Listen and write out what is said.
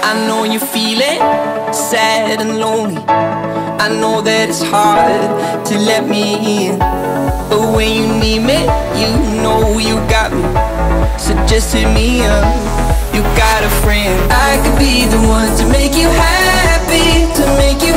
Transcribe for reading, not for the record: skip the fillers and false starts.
I know you feel it, sad and lonely. I know that it's hard to let me in, but when you need me, you know you got me. So just hit me up, you got a friend. I could be the one to make you happy, to make you